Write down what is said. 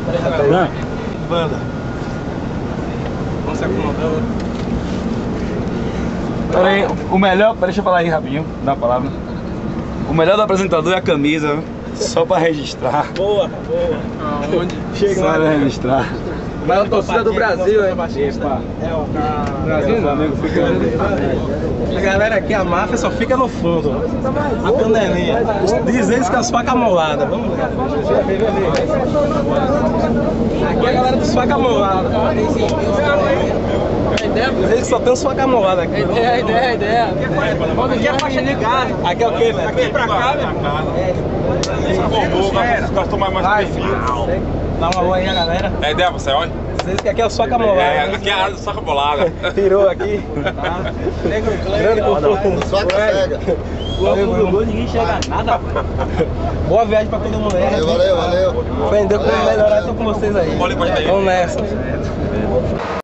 Não. Banda. Vamos se acomodando. Pera aí, o melhor, deixa eu falar aí rapidinho, dá uma palavra. O melhor do apresentador é a camisa, só pra registrar. Boa, boa. Aonde? Só pra registrar. Maior torcida do Brasil, hein? Brasil, Flamengo fica. A galera aqui, a máfia só fica no fundo. A panelinha. Diz eles que é as facas moladas. Vamos ver. Aqui é a galera dos facas moladas. Diz eles que só tem os facas moladas aqui. A ideia. Quando aqui é faixa de gás. Aqui é o quê, né? Aqui é pra cá, né? Dá uma boa aí a galera. É ideia, você olha? Diz que aqui é os facas moladas. É, aqui é a área do saco bolada. Tirou aqui. Grande por fundo. Ninguém enxerga nada. Boa viagem pra todo mundo aí. Valeu. Aprendeu como melhorar, tô com vocês aí. Vamos nessa.